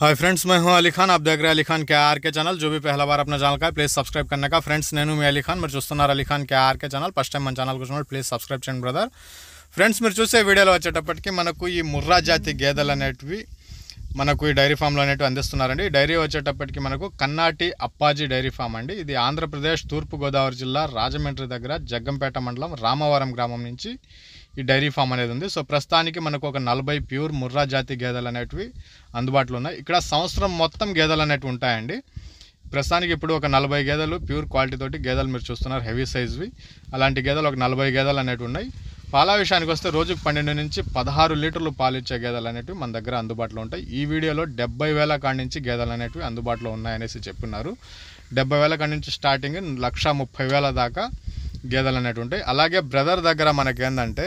Hi friends, मैं हूं अली खान। आप देख रहे हैं अली खान के आर के चैनल। जो भी पहला बार अपना ఛానల్ का प्लीज़ सब्सक्राइब करने का। फ्रेंड्स నేను మీ అలీ ఖాన్, మీరు చూస్తున్నారు Ali Khan K R K channel. First time మన ఛానల్ చూస్తున్నారు ప్లీజ్ సబ్స్క్రైబ్ చేయండి బ్రదర్। ఫ్రెండ్స్, మీరు చూసే వీడియోలో వచ్చేటప్పటికి మనకు ఈ ముర్రా జాతి గేదెలు అనేటివి మనకు ఈ డైరీ ఫామ్లో అనేటివి అందిస్తున్నారండి। ఈ డైరీ వచ్చేటప్పటికి మనకు కన్నాటి అప్పాజీ డైరీ ఫామ్ అండి। ఇది ఆంధ్రప్రదేశ్ తూర్పుగోదావరి జిల్లా రాజమండ్రి దగ్గర జగ్గంపేట మండలం రామవరం గ్రామం నుంచి ఈ డైరీ ఫామ్ అనేది ఉంది। సో ప్రస్తుతానికి మనకు ఒక 40 ప్యూర్ ముర్రా జాతి గేదెలు అనేటివి అందుబాటులో ఉన్నాయి। ఇక్కడ సంవత్సరం మొత్తం గేదెలు అనేటివి ఉంటాయండి। ప్రస్తుతానికి ఇప్పుడు ఒక 40 గేదెలు ప్యూర్ క్వాలిటీ తోటి గేదెలు మీరు చూస్తున్నారు, హెవీ సైజ్వి। అలాంటి గేదెలు ఒక 40 గేదెలు అనేటివి ఉన్నాయి। పాల విషయానికి వస్తే రోజుకు 12 నుంచి 16 లీటర్లు పాలు ఇచ్చే గేదెలు అనేటివి మన దగ్గర అందుబాటులో ఉంటాయి। ఈ వీడియోలో 70,000 కాడి నుంచి గేదెలు అనేటివి అందుబాటులో ఉన్నాయనేసి చెప్పున్నారు। 70,000 కాడి నుంచి స్టార్టింగ్ 1,30,000 దాకా గేదెలు అనేటివి ఉంటాయి। అలాగే బ్రదర్ దగ్గర మనకేందంటే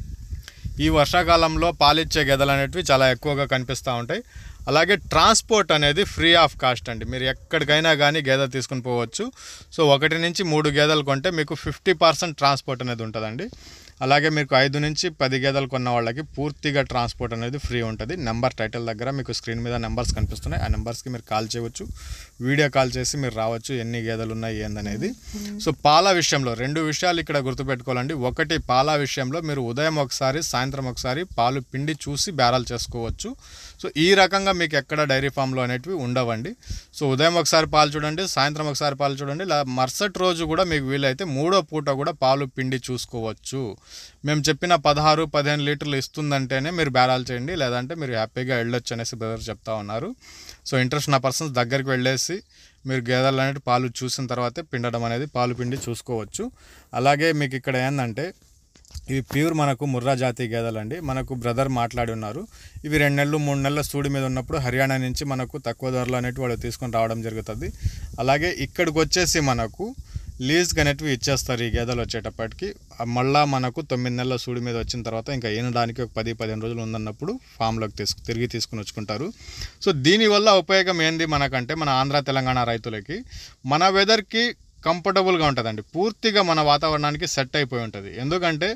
ఈ వర్షాకాలంలో పాలిచ్చే గేదెలు అనేటివి చాలా ఎక్కువగా కనిపిస్తూ ఉంటాయి। అలాగే ట్రాన్స్పోర్ట్ అనేది ఫ్రీ ఆఫ్ కాస్ట్ అండి। మీరు ఎక్కడికైనా కానీ గేదె తీసుకుని పోవచ్చు। సో 1 నుంచి 3 గేదెలు కొంటే మీకు 50% ట్రాన్స్పోర్ట్ అనేది ఉంటుందండి। అలాగే మీకు 5 నుంచి 10 గేదెలు కొన్న వాళ్ళకి పూర్తిగా ట్రాన్స్పోర్ట్ అనేది ఫ్రీ ఉంటుంది। నెంబర్ టైటిల్ దగ్గర మీకు స్క్రీన్ మీద నెంబర్స్ కనిపిస్తున్నాయి, ఆ నెంబర్స్కి మీరు కాల్ చేయవచ్చు, వీడియో కాల్ చేసి మీరు రావచ్చు ఎన్ని గేదెలు ఉన్నాయి ఏందనేది। సో పాల విషయంలో 2 విషయాలు ఇక్కడ గుర్తుపెట్టుకోవాలండి। ఒకటి, పాల విషయంలో మీరు ఉదయం ఒకసారి సాయంత్రం ఒకసారి పాలు పిండి చూసి బేరాలు చేసుకోవచ్చు। సో ఈ రకంగా మీకు ఎక్కడ డైరీ ఫామ్లో అనేటివి ఉండవండి। సో ఉదయం ఒకసారి పాలు చూడండి, సాయంత్రం ఒకసారి పాలు చూడండి, మరుసటి రోజు కూడా మీకు వీలైతే 3వ పూట కూడా పాలు పిండి చూసుకోవచ్చు। మేము చెప్పిన 16-15 లీటర్లు ఇస్తుందంటేనే మీరు బేరాలు చేయండి, లేదంటే మీరు హ్యాపీగా వెళ్ళొచ్చు అనేసి బ్రదర్ చెప్తా ఉన్నారు। సో ఇంట్రెస్ట్ ఉన్న పర్సన్స్ దగ్గరికి వెళ్ళేసి మీరు గేదెలు అనేవి పాలు చూసిన తర్వాతే పిండడం అనేది పాలు పిండి చూసుకోవచ్చు। అలాగే మీకు ఇక్కడ ఏంటంటే ఇవి ప్యూర్ మనకు ముర్రా జాతి గేదెలు అండి। మనకు బ్రదర్ మాట్లాడి ఉన్నారు, ఇవి 2 నెలలు 3 నెలల సూడి మీద ఉన్నప్పుడు హర్యానా నుంచి మనకు తక్కువ ధరలో అనేవి వాళ్ళు తీసుకొని రావడం జరుగుతుంది। అలాగే ఇక్కడికి వచ్చేసి మనకు లీజ్కి అనేటివి ఇచ్చేస్తారు ఈ గేదెలు వచ్చేటప్పటికి। మళ్ళీ మనకు 9 నెలల సూడి మీద వచ్చిన తర్వాత ఇంకా ఈనడానికి ఒక 10-15 రోజులు ఉందన్నప్పుడు ఫామ్లోకి తిరిగి తీసుకుని వచ్చుకుంటారు। సో దీనివల్ల ఉపయోగం ఏంది మనకంటే, మన ఆంధ్ర తెలంగాణ రైతులకి మన వెదర్కి కంఫర్టబుల్గా ఉంటుందండి, పూర్తిగా మన వాతావరణానికి సెట్ అయిపోయి ఉంటుంది। ఎందుకంటే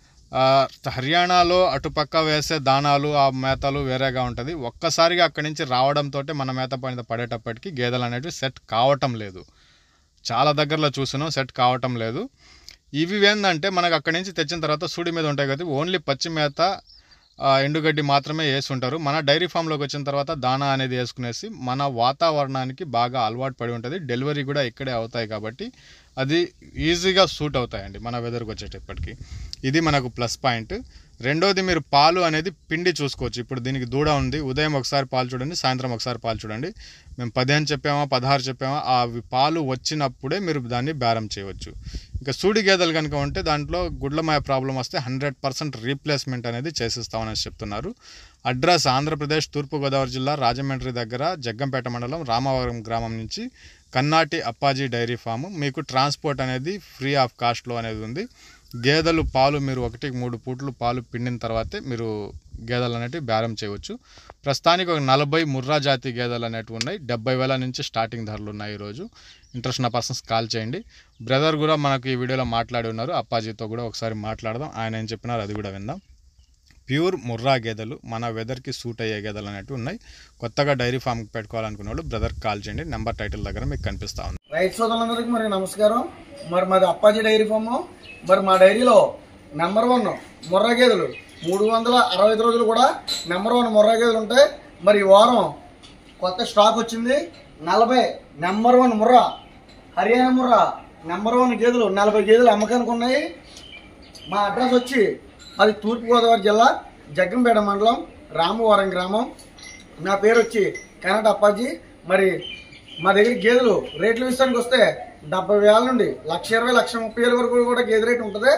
హర్యానాలో అటుపక్క వేసే దానాలు ఆ మేతలు వేరేగా ఉంటుంది, ఒక్కసారిగా అక్కడి నుంచి రావడంతో మన మేత పైన పడేటప్పటికి గేదెలు అనేవి సెట్ కావటం లేదు। చాలా దగ్గరలో చూసినాం, సెట్ కావటం లేదు। ఇవి ఏంటంటే మనకు అక్కడి నుంచి తెచ్చిన తర్వాత సూడి మీద ఉంటాయి కదా, ఓన్లీ పచ్చి మేత ఎండుగడ్డి మాత్రమే వేసి ఉంటారు। మన డైరీ ఫామ్లోకి వచ్చిన తర్వాత దానా అనేది వేసుకునేసి మన వాతావరణానికి బాగా అలవాటు పడి ఉంటుంది, డెలివరీ కూడా ఇక్కడే అవుతాయి కాబట్టి అది ఈజీగా సూట్ అవుతాయండి మన వెదర్కి వచ్చేటప్పటికి। ఇది మనకు ప్లస్ పాయింట్। రెండోది, మీరు పాలు అనేది పిండి చూసుకోవచ్చు। ఇప్పుడు దీనికి దూడ ఉంది, ఉదయం ఒకసారి పాలు చూడండి, సాయంత్రం ఒకసారి పాలు చూడండి। మేము 10 అని చెప్పామా 16 చెప్పామా, అవి పాలు వచ్చినప్పుడే మీరు దాన్ని బేరం చేయవచ్చు। ఇంకా సూడి గేదెలు కనుక ఉంటే దాంట్లో గుడ్లమాయ ప్రాబ్లం వస్తే 100% రీప్లేస్మెంట్ అనేది చేసిస్తామని చెప్తున్నారు। అడ్రస్ ఆంధ్రప్రదేశ్ తూర్పుగోదావరి జిల్లా రాజమండ్రి దగ్గర జగ్గంపేట మండలం రామవరం గ్రామం నుంచి కన్నాటి అప్పాజీ డైరీ ఫాము। మీకు ట్రాన్స్పోర్ట్ అనేది ఫ్రీ ఆఫ్ కాస్ట్లో అనేది ఉంది। గేదెలు పాలు మీరు 1-3 పూటలు పాలు పిండిన తర్వాతే మీరు గేదెలు అనేటివి బేరం చేయవచ్చు। ప్రస్తుతానికి ఒక 40 ముర్రా జాతి గేదెలు అనేటివి ఉన్నాయి। 70,000 నుంచి స్టార్టింగ్ ధరలు ఉన్నాయి। ఈరోజు ఇంట్రెస్ట్ ఉన్న పర్సన్స్ కాల్ చేయండి। బ్రదర్ కూడా మనకు ఈ వీడియోలో మాట్లాడి ఉన్నారు, అప్పాజీతో కూడా ఒకసారి మాట్లాడదాం, ఆయన ఏం చెప్పినారు అది కూడా విందాం। ప్యూర్ ముర్రా గేదెలు మన వెదర్కి సూట్ అయ్యే గేదెలు అనేవి ఉన్నాయి। కొత్తగా డైరీ ఫామ్కి పెట్టుకోవాలనుకున్న వాళ్ళు బ్రదర్కి కాల్ చేయండి, నెంబర్ టైటిల్ దగ్గర మీకు కనిపిస్తూ ఉంది। రైతు సోదరులందరికీ మరి నమస్కారం। మరి మాది అప్పాజీ డైరీ ఫామ్। మరి మా డైరీలో నెంబర్ 1 ముర్రా గేదెలు 365 రోజులు కూడా నెంబర్ 1 ముర్రా గేదెలు ఉంటాయి। మరి ఈ వారం కొత్త స్టాక్ వచ్చింది, 40 నెంబర్ 1 ముర్రా హర్యానా ముర్రా నెంబర్ 1 గేదెలు 40 గేదెలు అమ్మకానికి ఉన్నాయి। మా అడ్రస్ వచ్చి అది తూర్పుగోదావరి జిల్లా జగ్గంపేట మండలం రామవరం గ్రామం। నా పేరు వచ్చి కన్నాటి అప్పాజీ। మరి మా దగ్గర గేదెలు రేట్ల విషయానికి వస్తే 70,000 నుండి 1,20,000 1,30,000 వరకు కూడా గేదె రేటు ఉంటుంది।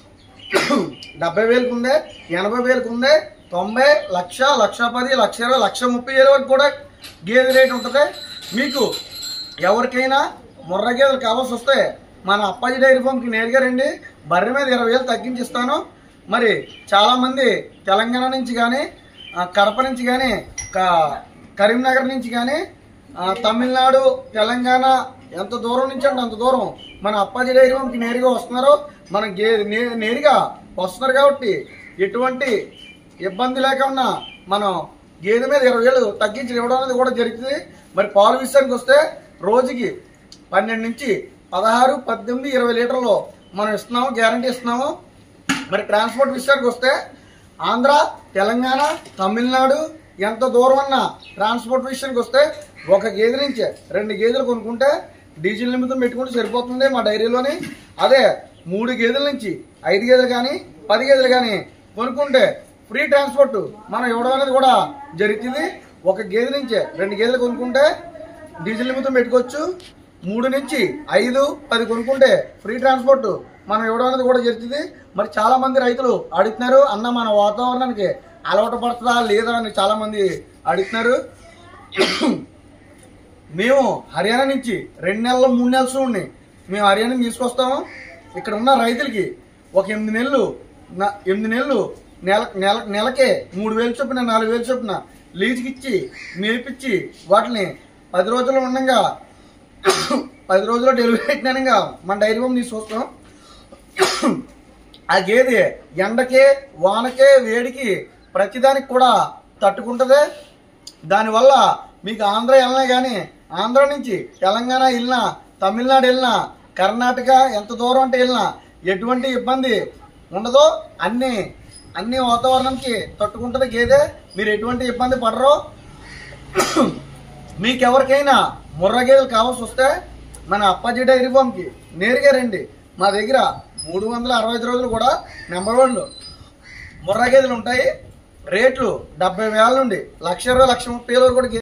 70,000 ఉందే, 80,000 ఉందే, 90, 1,00,000, 1,10,000, 1,20,000, 1,30,000 వరకు కూడా గేదె రేటు ఉంటుంది। మీకు ఎవరికైనా ముర్రా గేదెలు కావాల్సి వస్తే మన అప్పాజీ డైరీ ఫామ్కి నేరుగా రండి, బర్రె మీద 20,000 తగ్గించిస్తాను। మరి చాలామంది తెలంగాణ నుంచి కానీ కడప నుంచి కానీ కరీంనగర్ నుంచి కానీ తమిళనాడు తెలంగాణ ఎంత దూరం నుంచి అంటే అంత దూరం మన అప్పాజీ డైరీ ఫామ్కి నేరుగా వస్తున్నారు, మన నేరుగా వస్తున్నారు కాబట్టి ఎటువంటి ఇబ్బంది లేకుండా మనం గేదె మీద 20,000 తగ్గించి ఇవ్వడం అనేది కూడా జరుగుతుంది. మరి పాలు విషయానికి వస్తే రోజుకి 12 నుంచి 16, 18, 20 లీటర్లు మనం ఇస్తున్నాము, గ్యారంటీ ఇస్తున్నాము. మరి ట్రాన్స్పోర్ట్ విషయానికి వస్తే ఆంధ్ర, తెలంగాణ, తమిళనాడు ఎంత దూరం అన్న ట్రాన్స్పోర్ట్ విషయానికి వస్తే ఒక గేదె నుంచి 2 గేదెలు కొనుక్కుంటే డీజిల్ నిమిత్తం పెట్టుకుంటే సరిపోతుంది మా డైరీలోని. అదే 3 గేదెల నుంచి 5 గేదెలు కానీ 10 గేదెలు కానీ కొనుక్కుంటే ఫ్రీ ట్రాన్స్పోర్ట్ మనం ఇవ్వడం అనేది కూడా జరుగుతుంది. ఒక గేదె నుంచి 2 గేదెలు కొనుక్కుంటే డీజిల్ నిమిత్తం పెట్టుకోవచ్చు. 3 నుంచి 5, 10 కొనుక్కుంటే ఫ్రీ ట్రాన్స్పోర్ట్ మనం ఇవ్వడం అనేది కూడా జరుగుతుంది. మరి చాలా మంది రైతులు అడుగుతున్నారు, అన్న మన వాతావరణానికి అలవాటు పడుతుందా లేదా అని చాలా మంది అడుగుతున్నారు. మేము హర్యానా నుంచి 2 నెలలు 3 నెలలు ఉండి మేము హర్యానా తీసుకొస్తాము. ఇక్కడ ఉన్న రైతులకి ఒక 8 నెలలు నెలకే 3,000 చొప్పున 4,000 చొప్పున లీజుకి ఇచ్చి మేపిచ్చి వాటిని 10 రోజులు ఉండగా 10 రోజుల్లో డెలివరీ అయినాక మన డైరీ ఫామ్ తీసుకొస్తాం. ఆ గేదె ఎండకే, వానకే, వేడికి ప్రతిదానికి కూడా తట్టుకుంటుంది. దానివల్ల మీకు ఆంధ్ర వెళ్ళినా కానీ, ఆంధ్ర నుంచి తెలంగాణ వెళ్ళినా, తమిళనాడు వెళ్ళినా, కర్ణాటక ఎంత దూరం అంటే వెళ్ళినా ఎటువంటి ఇబ్బంది ఉండదో. అన్ని వాతావరణానికి తట్టుకుంటుంది గేదె. మీరు ఎటువంటి ఇబ్బంది పడరు. మీకెవరికైనా ముర్రా గేదెలు కావాల్సి వస్తే మన అప్పాజీ డైరీ ఫామ్కి నేరుగా రండి. మా దగ్గర 365 రోజులు కూడా నెంబర్ 1 ముర్రా గేదెలు ఉంటాయి. రేట్లు 70,000 నుండి 1,20,000, 1,30,000 కూడా